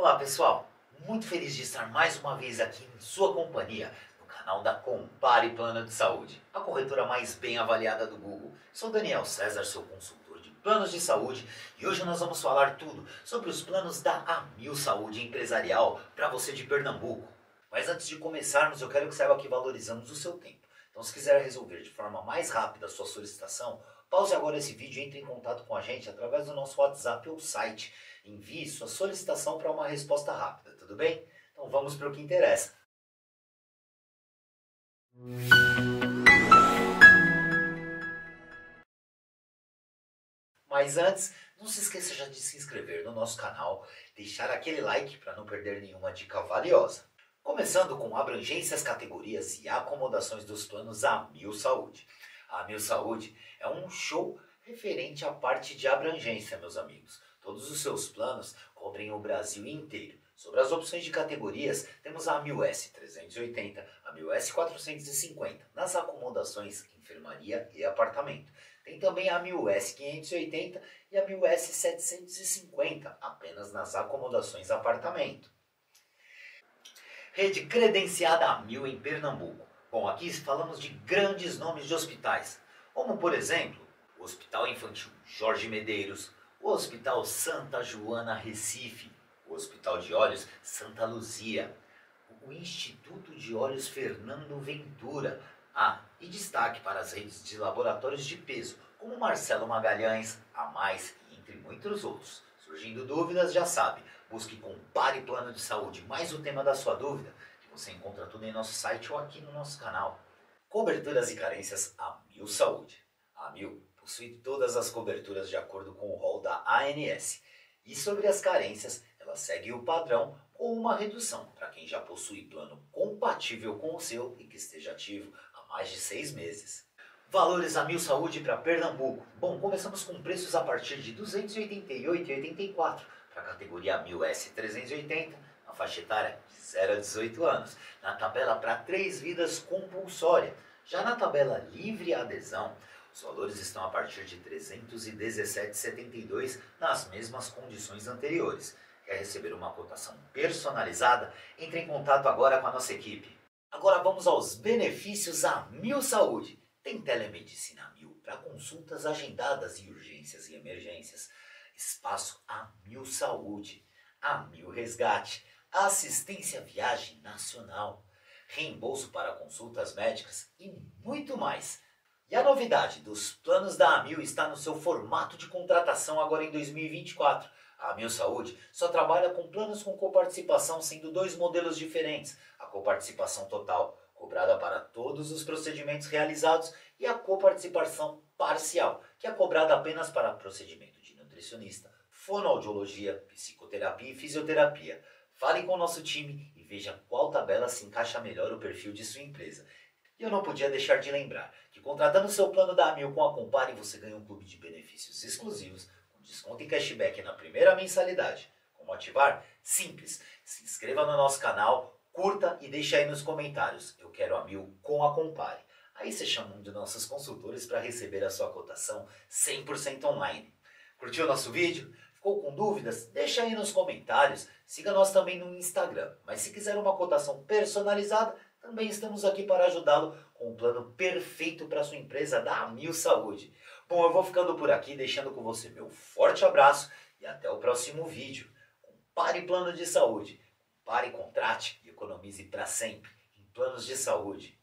Olá pessoal, muito feliz de estar mais uma vez aqui em sua companhia no canal da Compare Plano de Saúde, a corretora mais bem avaliada do Google. Sou Daniel César, seu consultor de planos de saúde, e hoje nós vamos falar tudo sobre os planos da Amil Saúde Empresarial para você de Pernambuco. Mas antes de começarmos, eu quero que saiba que valorizamos o seu tempo. Então, se quiser resolver de forma mais rápida a sua solicitação, pause agora esse vídeo e entre em contato com a gente através do nosso WhatsApp ou site. Envie sua solicitação para uma resposta rápida, tudo bem? Então vamos para o que interessa. Mas antes, não se esqueça já de se inscrever no nosso canal, deixar aquele like para não perder nenhuma dica valiosa. Começando com abrangências, categorias e acomodações dos planos Amil Saúde. A Amil Saúde é um show referente à parte de abrangência, meus amigos. Todos os seus planos cobrem o Brasil inteiro. Sobre as opções de categorias, temos a Amil S380, a Amil S450, nas acomodações enfermaria e apartamento. Tem também a Amil S580 e a Amil S750, apenas nas acomodações apartamento. Rede credenciada Amil em Pernambuco. Bom, aqui falamos de grandes nomes de hospitais, como por exemplo, o Hospital Infantil Jorge Medeiros, o Hospital Santa Joana Recife, o Hospital de Olhos Santa Luzia, o Instituto de Olhos Fernando Ventura. E destaque para as redes de laboratórios de peso, como Marcelo Magalhães, a Mais e entre muitos outros. Surgindo dúvidas, já sabe, busque Compare Plano de Saúde, mais o tema da sua dúvida, que você encontra tudo em nosso site ou aqui no nosso canal. Coberturas e carências Amil Saúde. A Amil possui todas as coberturas de acordo com o rol da ANS. E sobre as carências, ela segue o padrão com uma redução para quem já possui plano compatível com o seu e que esteja ativo há mais de 6 meses. Valores Amil Saúde para Pernambuco. Bom, começamos com preços a partir de R$ 288,84 para a categoria Amil S380, na faixa etária de 0 a 18 anos, na tabela para 3 vidas compulsória. Já na tabela livre adesão, os valores estão a partir de R$ 317,72 nas mesmas condições anteriores. Quer receber uma cotação personalizada? Entre em contato agora com a nossa equipe. Agora vamos aos benefícios Amil Saúde. Tem telemedicina Amil para consultas agendadas e urgências e emergências. Espaço Amil Saúde, Amil Resgate, assistência viagem nacional, reembolso para consultas médicas e muito mais. E a novidade dos planos da Amil está no seu formato de contratação agora em 2024. A Amil Saúde só trabalha com planos com coparticipação, sendo 2 modelos diferentes. A coparticipação total, cobrada para todos os procedimentos realizados, e a coparticipação parcial, que é cobrada apenas para procedimento de nutricionista, fonoaudiologia, psicoterapia e fisioterapia. Fale com o nosso time e veja qual tabela se encaixa melhor o perfil de sua empresa. E eu não podia deixar de lembrar que contratando seu plano da Amil com a Compare, você ganha um clube de benefícios exclusivos, com desconto e cashback na primeira mensalidade. Como ativar? Simples. Se inscreva no nosso canal, curta e deixe aí nos comentários. Eu quero Amil com a Compare. Aí você chama um de nossos consultores para receber a sua cotação 100% online. Curtiu o nosso vídeo? Ficou com dúvidas? Deixa aí nos comentários. Siga nós também no Instagram. Mas se quiser uma cotação personalizada, também estamos aqui para ajudá-lo com um plano perfeito para sua empresa da Amil Saúde. Bom, eu vou ficando por aqui, deixando com você meu forte abraço e até o próximo vídeo. Compare Plano de Saúde. Compare, contrate e economize para sempre em planos de saúde.